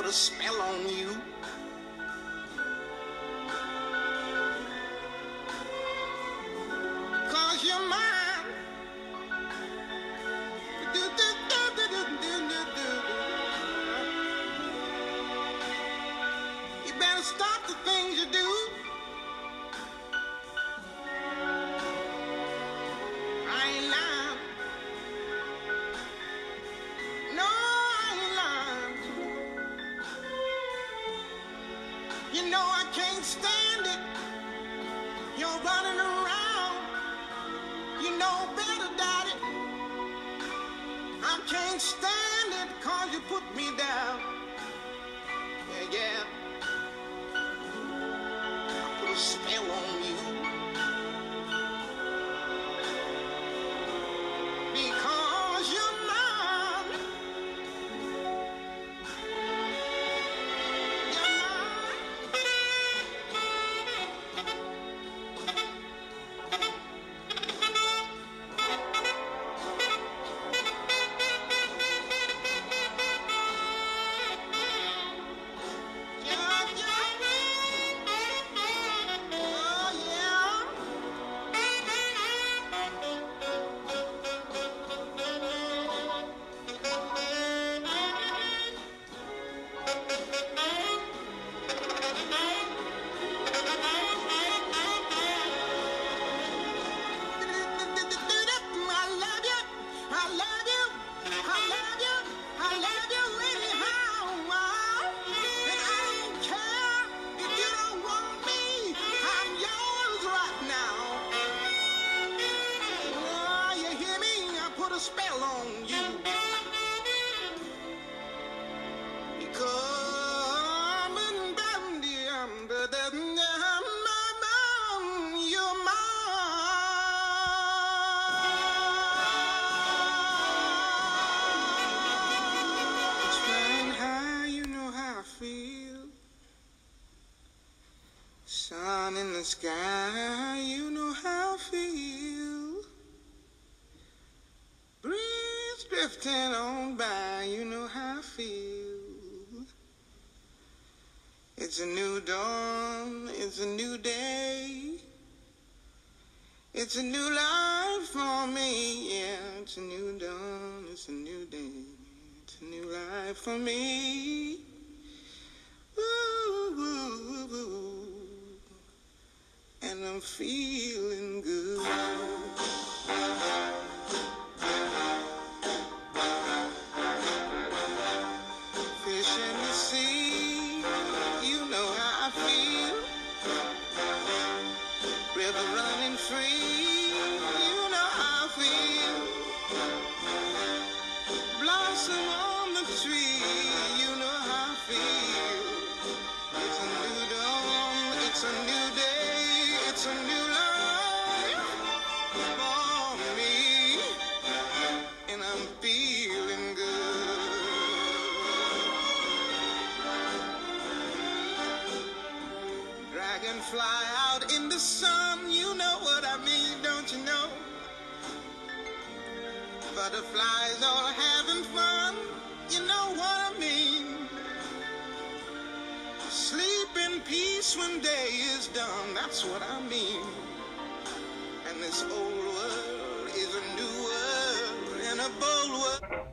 a spell on you. Cause you're mine. You better stop the things you do. I ain't lying. No, I ain't lying. You know I can't stand it. You're running around. You know better, Daddy. I can't stand it cause you put me down. Yeah, yeah. I put a spell on you. Because you're mine. You're spell on you. Because you're mine. It's flying high, you know how I feel. Sun in the sky, you know how I feel. Breeze drifting on by, you know how I feel. It's a new dawn, it's a new day. It's a new life for me, yeah. It's a new dawn, it's a new day. It's a new life for me. Ooh, ooh, ooh. And I'm feeling good. Fish in the sea, you know how I feel. River running free, you know how I feel. Blossom on the tree, you know how I feel. It's a new dawn, it's a new day, it's a new life for me, and I'm feeling good. Dragonfly out in the sun, you know what I mean, don't you know? Butterflies all having fun, you know what I mean. Sleep in peace when day is done, that's what I mean. And this old world is a new world and a bold world.